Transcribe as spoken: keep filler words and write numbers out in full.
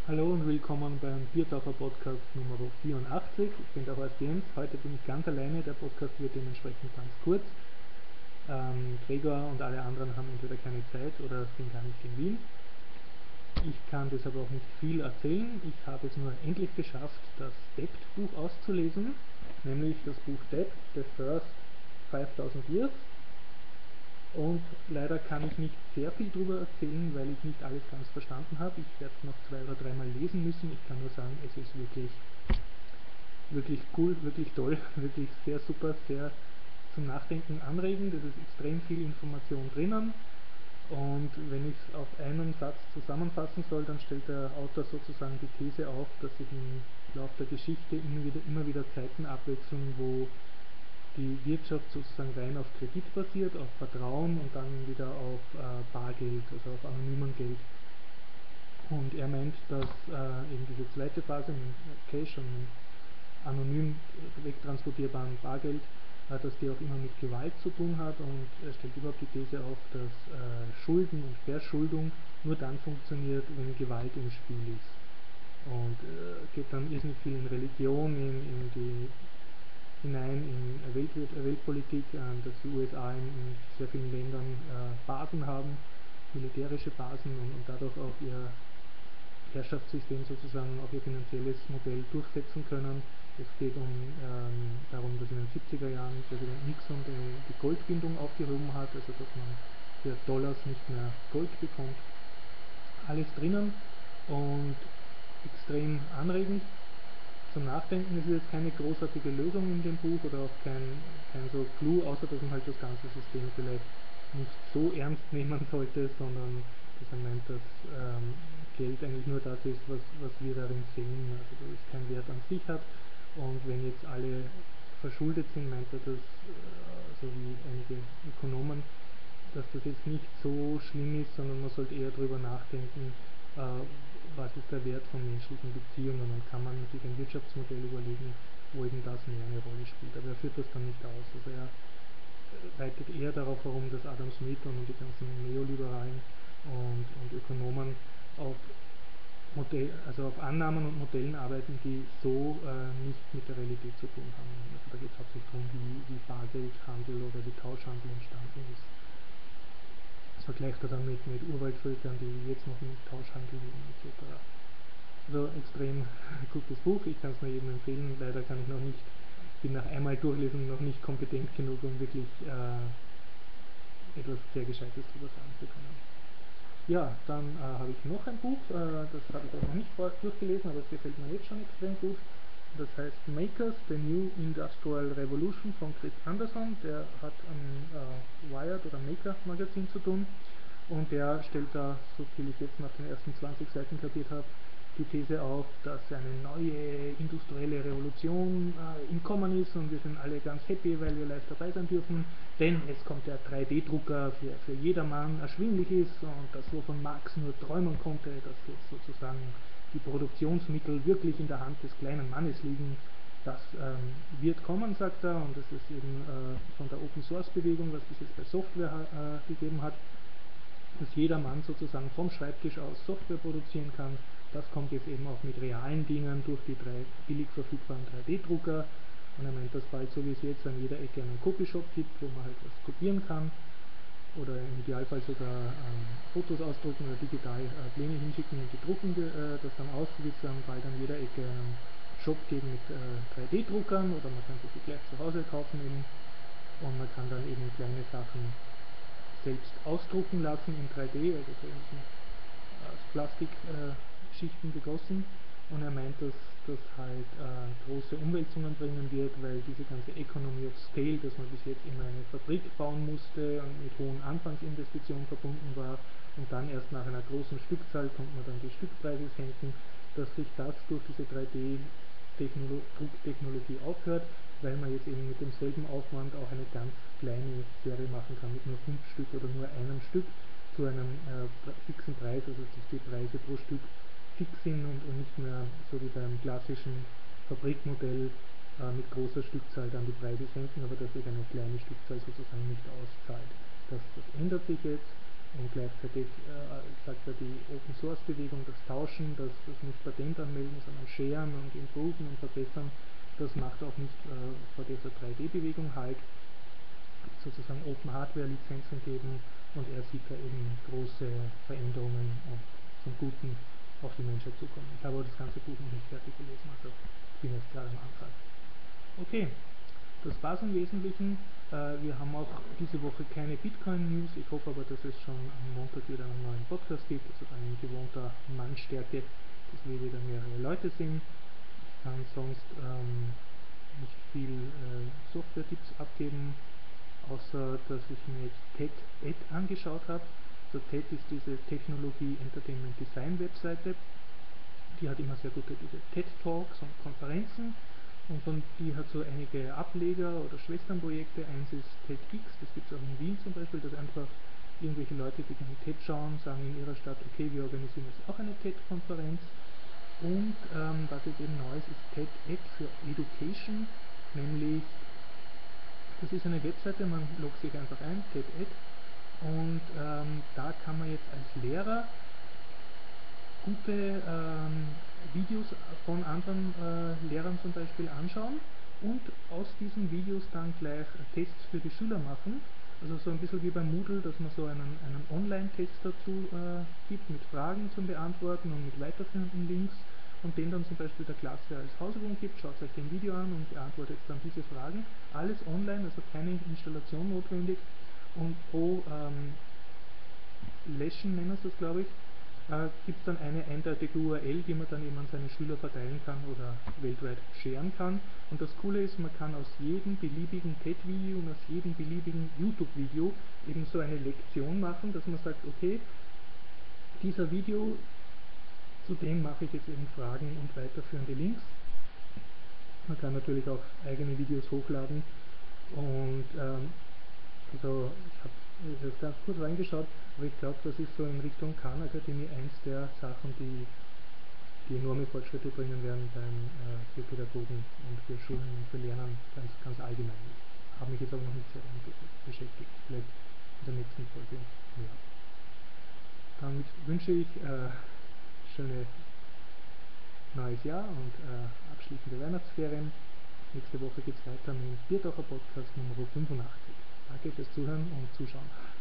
Hallo und willkommen beim Biertaucher Podcast Nummer vierundachtzig. Ich bin der Horst Jens. Heute bin ich ganz alleine. Der Podcast wird dementsprechend ganz kurz. Ähm, Gregor und alle anderen haben entweder keine Zeit oder sind gar nicht in Wien. Ich kann deshalb auch nicht viel erzählen. Ich habe es nur endlich geschafft, das Debt-Buch auszulesen, nämlich das Buch Debt, The First fünftausend Years. Und leider kann ich nicht sehr viel darüber erzählen, weil ich nicht alles ganz verstanden habe. Ich werde es noch zwei oder dreimal lesen müssen. Ich kann nur sagen, es ist wirklich, wirklich cool, wirklich toll, wirklich sehr super, sehr zum Nachdenken anregend. Es ist extrem viel Information drinnen. Und wenn ich es auf einen Satz zusammenfassen soll, dann stellt der Autor sozusagen die These auf, dass sich im Laufe der Geschichte immer wieder, immer wieder Zeiten abwechseln, wo die Wirtschaft sozusagen rein auf Kredit basiert, auf Vertrauen und dann wieder auf äh, Bargeld, also auf anonymem Geld. Und er meint, dass äh, eben diese zweite Phase mit Cash und mit anonym wegtransportierbaren Bargeld, äh, dass die auch immer mit Gewalt zu tun hat, und er stellt überhaupt die These auf, dass äh, Schulden und Verschuldung nur dann funktioniert, wenn Gewalt im Spiel ist. Und äh, geht dann irrsinnig viel in Religion, in, in die hinein in Welt, Weltpolitik, äh, dass die U S A in, in sehr vielen Ländern äh, Basen haben, militärische Basen, und, und dadurch auch ihr Herrschaftssystem sozusagen, auch ihr finanzielles Modell durchsetzen können. Es geht um ähm, darum, dass in den siebziger Jahren Präsident Nixon die, die Goldbindung aufgehoben hat, also dass man für Dollars nicht mehr Gold bekommt. Alles drinnen und extrem anregend zum Nachdenken. Es ist jetzt keine großartige Lösung in dem Buch oder auch kein, kein so Clou, außer dass man halt das ganze System vielleicht nicht so ernst nehmen sollte, sondern dass er meint, dass ähm, Geld eigentlich nur das ist, was, was wir darin sehen, also dass es keinen Wert an sich hat. Und wenn jetzt alle verschuldet sind, meint er, dass, äh, so wie einige Ökonomen, dass das jetzt nicht so schlimm ist, sondern man sollte eher darüber nachdenken, äh, was ist der Wert von menschlichen Beziehungen, und kann man sich ein Wirtschaftsmodell überlegen, wo eben das mehr eine Rolle spielt. Aber er führt das dann nicht aus. Also er reitet eher darauf herum, dass Adam Smith und die ganzen Neoliberalen und, und Ökonomen auf Modell, also auf Annahmen und Modellen arbeiten, die so äh, nicht mit der Realität zu tun haben. Also da geht es hauptsächlich darum, wie, wie Bargeldhandel oder wie Tauschhandel entstanden ist. Das vergleicht er dann mit, mit Urwaldvölkern, die jetzt noch im Tauschhandel leben, et cetera. Also extrem gutes Buch, ich kann es nur jedem empfehlen. Leider kann ich noch nicht, bin nach einmal durchlesen noch nicht kompetent genug, um wirklich äh, etwas sehr Gescheites darüber sagen zu können. Ja, dann äh, habe ich noch ein Buch, äh, das habe ich auch noch nicht vor, durchgelesen, aber es gefällt mir jetzt schon extrem gut. Das heißt Makers, The New Industrial Revolution von Chris Anderson. Der hat am äh, Wired oder Maker Magazin zu tun, und der stellt da, so viel ich jetzt nach den ersten zwanzig Seiten kapiert habe, die These auf, dass eine neue industrielle Revolution äh, im Kommen ist, und wir sind alle ganz happy, weil wir live dabei sein dürfen, denn es kommt der drei D Drucker für, für jedermann erschwinglich ist, und das, wovon Marx nur träumen konnte, dass jetzt sozusagen die Produktionsmittel wirklich in der Hand des kleinen Mannes liegen. Das ähm, wird kommen, sagt er, und das ist eben äh, von der Open Source Bewegung, was bis jetzt bei Software äh, gegeben hat, dass jedermann sozusagen vom Schreibtisch aus Software produzieren kann. Das kommt jetzt eben auch mit realen Dingen durch die drei billig verfügbaren drei D Drucker, und er meint, dass bald, so wie es jetzt an jeder Ecke einen Copyshop gibt, wo man halt was kopieren kann oder im Idealfall sogar ähm, Fotos ausdrucken oder digital äh, Pläne hinschicken, und die drucken äh, das dann aus, wird es dann bald an jeder Ecke einen Shop geben mit äh, drei D Druckern, oder man kann sich die gleich zu Hause kaufen eben, und man kann dann eben kleine Sachen selbst ausdrucken lassen in drei D, also so in diesen aus Plastikschichten äh, gegossen. Und er meint, dass das halt äh, große Umwälzungen bringen wird, weil diese ganze Economy of Scale, dass man bis jetzt immer eine Fabrik bauen musste und mit hohen Anfangsinvestitionen verbunden war, und dann erst nach einer großen Stückzahl konnte man dann die Stückpreise senken, dass sich das durch diese drei D Drucktechnologie aufhört, weil man jetzt eben mit demselben Aufwand auch eine ganz kleine Serie machen kann, mit nur fünf Stück oder nur einem Stück zu einem äh, fixen Preis, also dass die Preise pro Stück fix sind, und, und nicht mehr so wie beim klassischen Fabrikmodell äh, mit großer Stückzahl dann die Preise senken, aber dass sich eine kleine Stückzahl sozusagen nicht auszahlt. Das, das ändert sich jetzt, Und gleichzeitig äh, sagt er, die Open Source Bewegung, das Tauschen, das, das nicht Patent anmelden, sondern sharen und improven und verbessern, das macht auch nicht äh, vor dieser drei D Bewegung halt, sozusagen Open Hardware Lizenzen geben, und er sieht da eben große Veränderungen und zum Guten auf die Menschheit zukommen. Ich habe aber das ganze Buch noch nicht fertig gelesen, also ich bin jetzt gerade am Anfang. Okay, das war's im Wesentlichen. Äh, wir haben auch diese Woche keine Bitcoin-News. Ich hoffe aber, dass es schon am Montag wieder einen neuen Podcast gibt, also dann in gewohnter Mannstärke, dass wir wieder mehrere Leute sind. Ich kann sonst ähm, nicht viel äh, Software-Tipps abgeben, außer dass ich mir jetzt TED-Ed angeschaut habe. Also TED ist diese Technologie Entertainment Design Webseite. Die hat immer sehr gute diese TED-Talks und Konferenzen, und von die hat so einige Ableger oder Schwesternprojekte. Eins ist TEDx, das gibt es auch in Wien zum Beispiel, dass einfach irgendwelche Leute, die gerne TED schauen, sagen in ihrer Stadt, okay, wir organisieren jetzt auch eine TED-Konferenz. Und ähm, was jetzt eben neu ist, ist TED-Ed für Education, nämlich das ist eine Webseite, man loggt sich einfach ein, TED-Ed, und ähm, da kann man jetzt als Lehrer gute ähm, Videos von anderen äh, Lehrern zum Beispiel anschauen und aus diesen Videos dann gleich Tests für die Schüler machen. Also so ein bisschen wie beim Moodle, dass man so einen, einen Online-Test dazu äh, gibt mit Fragen zum Beantworten und mit weiterführenden Links, und den dann zum Beispiel der Klasse als Hausübung gibt. Schaut euch den Video an und beantwortet dann diese Fragen. Alles online, also keine Installation notwendig, und pro ähm, Lesson nennen sie das, glaube ich, äh, gibt es dann eine eindeutige U R L, die man dann eben an seine Schüler verteilen kann oder weltweit sharen kann. Und das Coole ist, man kann aus jedem beliebigen TED-Video und aus jedem beliebigen YouTube-Video eben so eine Lektion machen, dass man sagt, okay, dieser Video, zu dem mache ich jetzt eben Fragen und weiterführende Links. Man kann natürlich auch eigene Videos hochladen, und ähm, also ich habe jetzt ganz kurz reingeschaut, aber ich glaube, das ist so in Richtung Khan Akademie eins der Sachen, die, die enorme Fortschritte bringen werden beim, äh, für Pädagogen und für Schulen und für Lernen ganz, ganz allgemein. Ich habe mich jetzt aber noch nicht sehr damit beschäftigt, vielleicht in der nächsten Folge mehr. Damit wünsche ich äh, schöne neues Jahr und äh, abschließende Weihnachtsferien. Nächste Woche geht es weiter mit dem Biertaucher Podcast Nummer fünfundachtzig. Danke fürs Zuhören und Zuschauen.